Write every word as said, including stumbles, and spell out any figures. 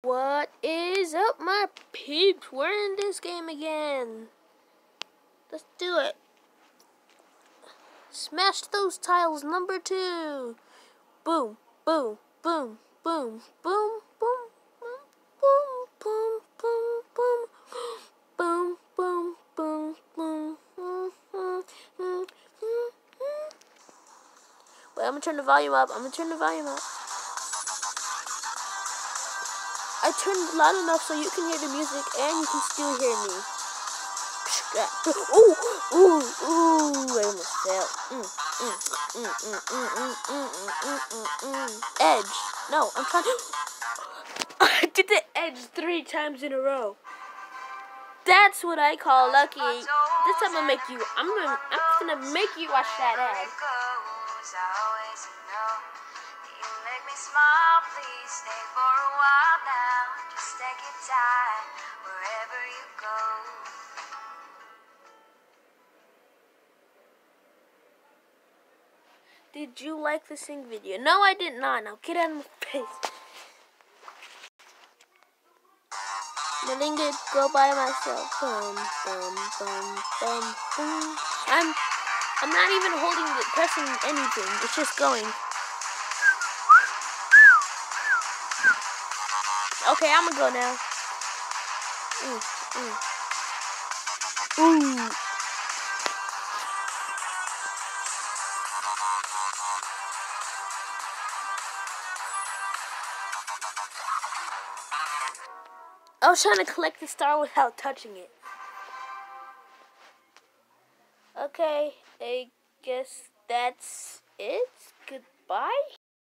What is up, my peeps? We're in this game again. Let's do it. Smash those tiles, number two. Boom, boom, boom, boom, boom, boom, boom, boom, boom, boom, boom, boom, boom, boom, boom, boom, boom. Wait, I'm gonna turn the volume up. I'm gonna turn the volume up. I turned it loud enough so you can hear the music and you can still hear me. Ooh, ooh, ooh, I almost fell. Mm, mm, mm, mm, mm, mm, mm, mm, mm, mm. Edge. No, I'm trying to... I did the edge three times in a row. That's what I call lucky. This time I'll make you... I'm gonna, I'm gonna make you watch that ad. Smile, please stay for a while now. Just take your time wherever you go. Did you like the sing video? No, I did not. Now get out of my face. Nothing good. Go by myself. Bum, bum, bum, bum, bum. I'm, I'm not even holding the pressing anything. It's just going. Okay, I'm gonna go now. Mm, mm. Ooh. I was trying to collect the star without touching it. Okay, I guess that's it. Goodbye.